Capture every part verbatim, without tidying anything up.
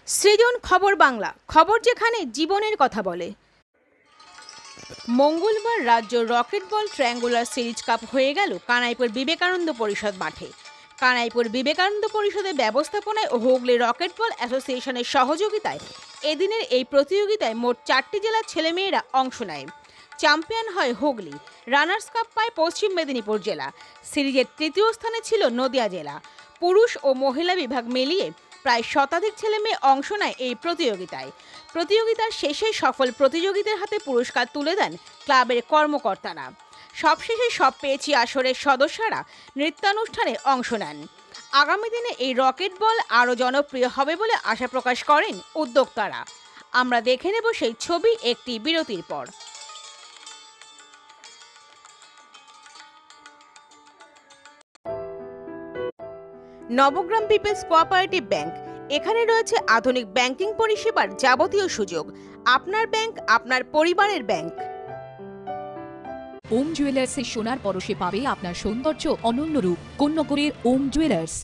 সৃজন খবর বাংলা, খবর যেখানে জীবনের কথা বলে। মঙ্গলবার রাজ্য rocket ball triangular series cup হয়ে গেল কানাইপুর বিবেকানন্দ পরিষদ মাঠে। কানাইপুর বিবেকানন্দ পরিষদের ব্যবস্থাপনায় ও হুগলি রকেট বল অ্যাসোসিয়েশনের সহযোগিতায় এদিনের এই প্রতিযোগিতায় মোট চারটি জেলার ছেলেমেয়েরা অংশ নেয়। চ্যাম্পিয়ন হয় হুগলি, রানার্স কাপ পায় পশ্চিম মেদিনীপুর জেলা। সিরিজের তৃতীয় স্থানে ছিল নদিয়া জেলা। পুরুষ ও মহিলা বিভাগ মিলিয়ে প্রায় শতাধিক ছেলে মেয়ে অংশ নেয় এই প্রতিযোগিতায়। প্রতিযোগিতার শেষে সফল প্রতিযোগীদের হাতে পুরস্কার তুলে দেন ক্লাবের কর্মকর্তারা। সবশেষে সব পেয়েছি আসরের সদস্যরা নৃত্যানুষ্ঠানে অংশ নেন। আগামী দিনে এই রকেট বল আরও জনপ্রিয় হবে বলে আশা প্রকাশ করেন উদ্যোক্তারা। আমরা দেখে নেব সেই ছবি একটি বিরতির পর। নবগ্রাম পিপলস কোঅপারেটিভ ব্যাংক, এখানে রয়েছে আধুনিক ব্যাংকিং পরিষেবার যাবতীয় সুযোগ। আপনার ব্যাংক, আপনার পরিবারের ব্যাংক। ওম জুয়েলার্সের সোনার পরশে পাবে আপনার সৌন্দর্য অনন্য রূপ। কোন্নগরের ওম জুয়েলার্স।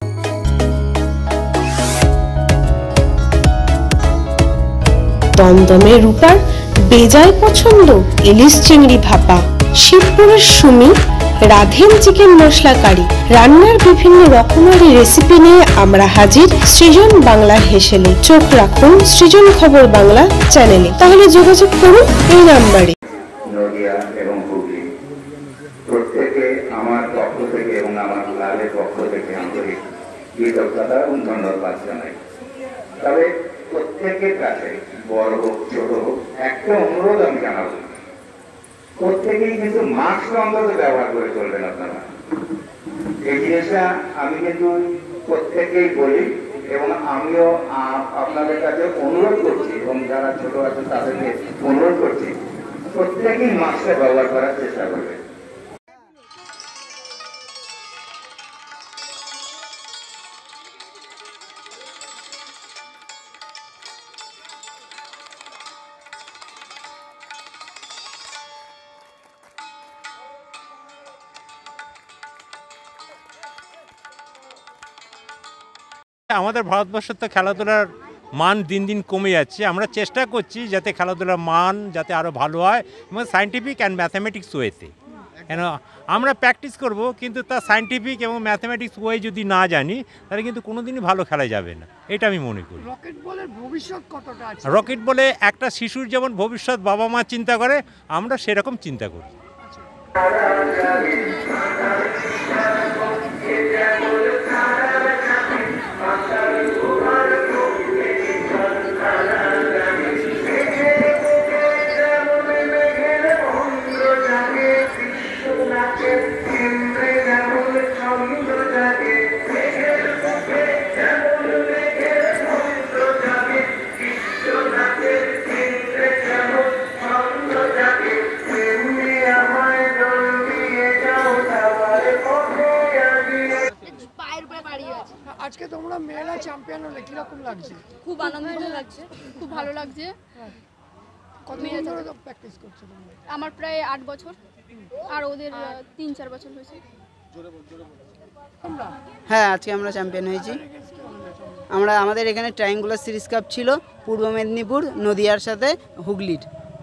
দমদমে রূপার বেজায় পছন্দ ইলিশ চিংড়ি ভাপা, শিবপুরের সুমি রাধেন চিকেন মশলা কারি। রান্নার বিভিন্ন রকমারি রেসিপি নিয়ে আমরা হাজির সৃজন বাংলা হেসেলে। চোখ রাখুন সৃজন খবর বাংলা চ্যানেলে। তাহলে যোগাযোগ করুন এই নাম্বারে। নদিয়া এবং হুগলি প্রত্যেকে আমার পক্ষ থেকে এবং আমার ক্লাবের পক্ষ থেকে আন্তরিক কৃতজ্ঞতা এবং ধন্যবাদ জানাই। তবে প্রত্যেকের কাছে বড় হোক ছোট হোক একটা অনুরোধ আমি জানাবো, প্রত্যেকেই কিন্তু মাস্ক অন্তত ব্যবহার করে চলবেন আপনারা। এই জিনিসটা আমি কিন্তু প্রত্যেকেই বলি এবং আমিও আপনাদের কাছে অনুরোধ করছি এবং যারা ছোট আছে তাদেরকে অনুরোধ করছি, প্রত্যেকেই মাস্কটা ব্যবহার করার চেষ্টা করবে। আমাদের ভারতবর্ষের তো খেলাধুলার মান দিন দিন কমে যাচ্ছে। আমরা চেষ্টা করছি যাতে খেলাধুলার মান যাতে আরও ভালো হয় এবং সায়েন্টিফিক অ্যান্ড ম্যাথামেটিক্স ওয়েতে। কেন আমরা প্র্যাকটিস করব, কিন্তু তা সায়েন্টিফিক এবং ম্যাথামেটিক্স ওয়ে যদি না জানি তাহলে কিন্তু কোনো দিনই ভালো খেলা যাবে না, এটা আমি মনে করি। রকেট বলের ভবিষ্যৎ কতটা আছে? রকেট বলে একটা শিশুর যেমন ভবিষ্যৎ বাবা মা চিন্তা করে, আমরা সেরকম চিন্তা করি। আজকে তোমরা মেয়েরা চ্যাম্পিয়ন হলে কিরকম লাগছে? খুব আনন্দিত লাগছে, খুব ভালো লাগছে। কতদিন ধরে প্র্যাকটিস করছো তোমরা? আমার প্রায় আট বছর, আর ওদের তিন চার বছর হয়েছে। হ্যাঁ, আজকে আমরা চ্যাম্পিয়ন হয়েছি। আমরা আমাদের এখানে ট্রায়াঙ্গুলার সিরিজ কাপ ছিল পূর্ব মেদিনীপুর নদিয়ার সাথে হুগলির।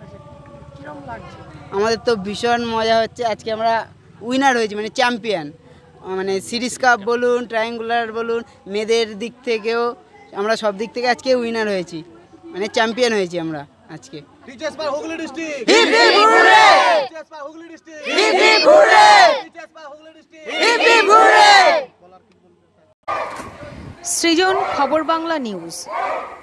আমাদের তো ভীষণ মজা হচ্ছে। আজকে আমরা উইনার হয়েছি, মানে চ্যাম্পিয়ন। মানে সিরিজ কাপ বলুন, ট্রায়াঙ্গুলার বলুন, মেয়েদের দিক থেকেও আমরা সব দিক থেকে আজকে উইনার hয়েছি, মানে চ্যাম্পিয়ন হয়েছি আমরা আজকে। সৃজন খবর বাংলা নিউজ।